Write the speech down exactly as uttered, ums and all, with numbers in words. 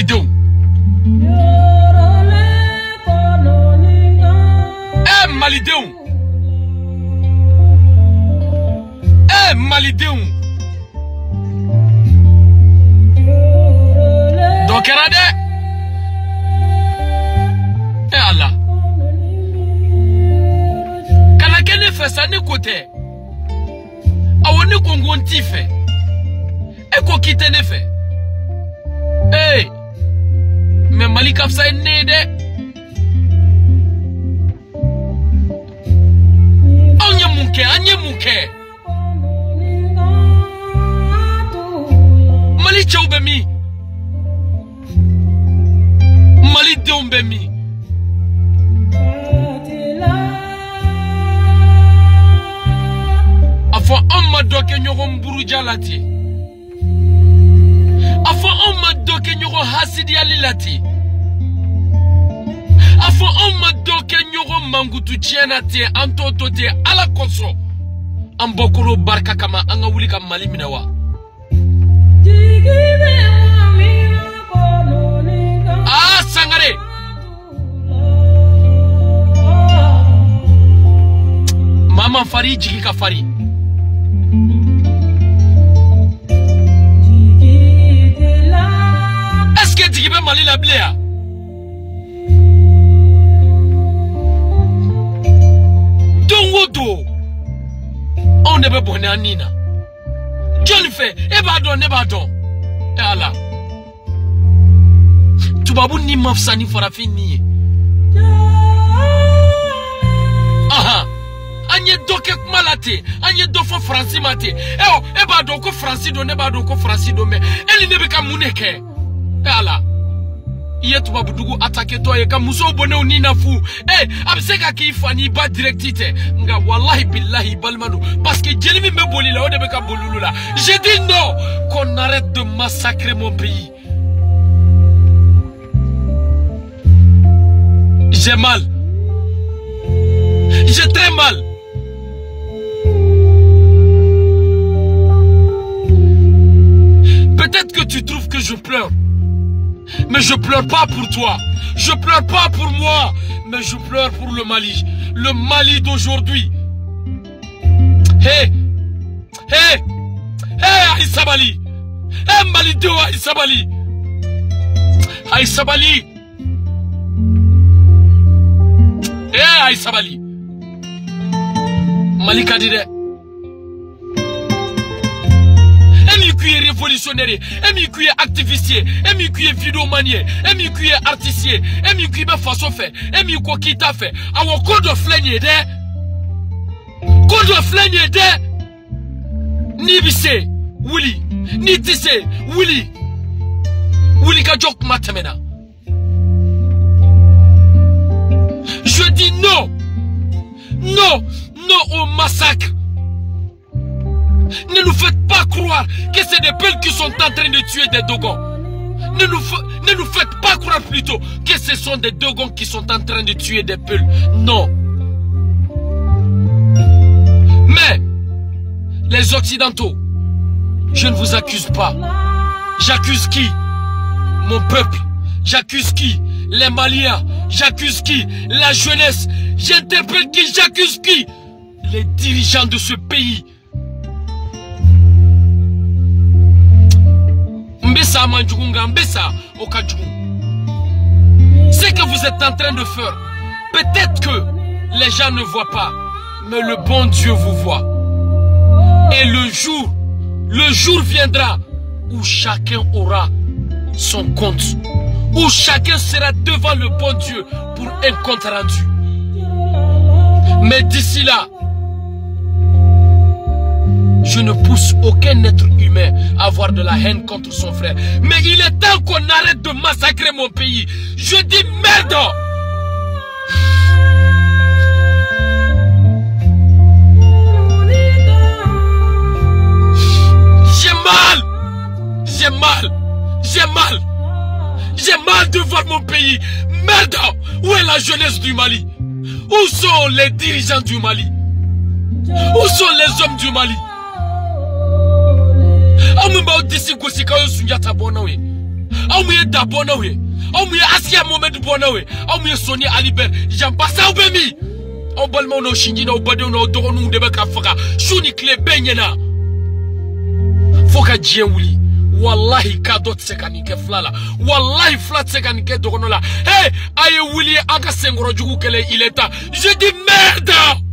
Malidou. Eh Malidou. Eh Malidou. Donc Radé. Eh Allah. Kana kene fait ça ne côté. Awone kongonti fait. E ko kite ne fait. Eh. Mais Mali Kapsa est né de. Anya munke, anya munke. Mali Chaubemi. Mali Dombemi. Afo amma doke nyoro mburuja lati. Afo amma doke nyoro hasidi alilati. Afo amma doke nyoro mangutu tiena te antoto te ala konso. Ambokoro barka kama anga wuli ka Mali minawa. Ah Sangare. Mama fari jiki ka fari. Est-ce que tu peux Mali la bléa? Dongodo. On ne peut pas bonner à Nina. John fait, et pardon, et pardon. Et Allah. Tu vas vous ni mafsa ni fera fini. Aha. Anye doke malate, anye dofo Franci mate. Eh oh, e ba doko Franci do ne ba doko Franci do me. Eli ne be ka muneke. Eh Allah. Iye tu babudugu attaque toi e ka muso bone oni na fu. Eh, abseka ki fani ba directite. Nga wallahi billahi balmanu parce que Jelimi me boli la o de be ka bolulu la. J'ai dit non qu'on arrête de massacrer mon pays. J'ai mal. J'ai très mal. Peut-être que tu trouves que je pleure. Mais je pleure pas pour toi. Je pleure pas pour moi. Mais je pleure pour le Mali. Le Mali d'aujourd'hui. Hé. Hé. Hé Aïssa Bali. Hé Mali de Aïssa Bali. Aïssa Bali. Hé Aïssa Bali. Mali Kadide. Emi qui est révolutionnaire, emi qui est activiste, emi qui est vidéomanier, emi qui est artiste, emi qui est façon fait, emi quoi qui t'a fait. Awo code of flenye de. Code of flenye de. Ni bise, Willy, ni tisse, Willy. Willy ka jok matemena. Je dis non. Non, non au massacre. Ne nous faites pas croire que c'est des Peuls qui sont en train de tuer des Dogons. Ne nous, ne nous faites pas croire plutôt que ce sont des Dogons qui sont en train de tuer des Peuls. Non. Mais, les Occidentaux, je ne vous accuse pas. J'accuse qui? Mon peuple. J'accuse qui? Les Maliens. J'accuse qui? La jeunesse. J'interpelle qui? J'accuse qui? Les dirigeants de ce pays. Ce que vous êtes en train de faire, peut-être que les gens ne voient pas, mais le bon Dieu vous voit. Et le jour, le jour viendra où chacun aura son compte, où chacun sera devant le bon Dieu pour un compte rendu. Mais d'ici là, je ne pousse aucun être humain à avoir de la haine contre son frère. Mais il est temps qu'on arrête de massacrer mon pays. Je dis merde. J'ai mal. J'ai mal. J'ai mal. J'ai mal de voir mon pays. Merde. Où est la jeunesse du Mali? Où sont les dirigeants du Mali? Où sont les hommes du Mali? aw mu ye da bona we aw mu ye Asia Mohamed bona we aw mu ye Soni Alibert Jean Bassa be mi aw balma no shinji no bade no dogonu de be ka faka shuni kle benyena foka jienwuli wallahi ka dot sekanike flala wallahi flat sekanike dogonola hey aye wuli aka sengoro jugu kele il est temps je dis merde